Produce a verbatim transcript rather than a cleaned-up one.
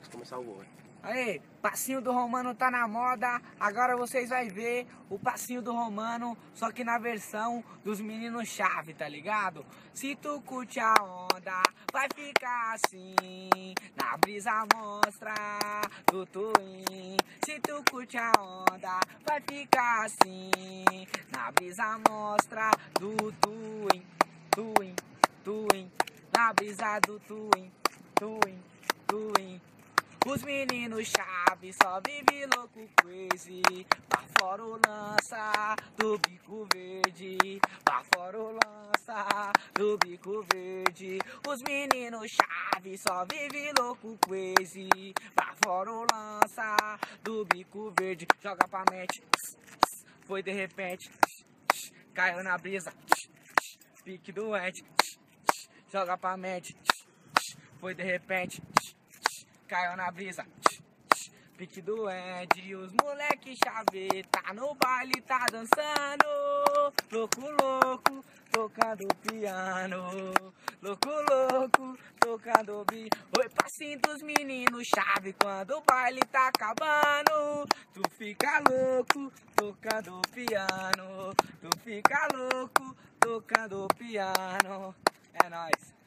começar o gol. Aí, passinho do Romano tá na moda, agora vocês vão ver o passinho do Romano, só que na versão dos meninos chave, tá ligado? Se tu curte a onda, vai ficar assim, na brisa mostra do twin. Se tu curte a onda, vai ficar assim, na brisa mostra do twin, twin, twin, na brisa do twin, twin, twin. Os meninos chave só vive louco crazy, pra fora o lança do bico verde, pra fora o lança do bico verde. Os meninos chave só vive louco crazy, pra fora o lança do bico verde. Joga pra mente, foi de repente, caiu na brisa, pique doente. Joga pra mente, foi de repente, caiu na brisa, pique doente. Os moleque chave tá no baile, tá dançando, louco, louco, tocando piano, louco, louco, tocando bi. Oi, passinho dos meninos chave, quando o baile tá acabando, tu fica louco, tocando piano, tu fica louco, tocando piano. É nóis.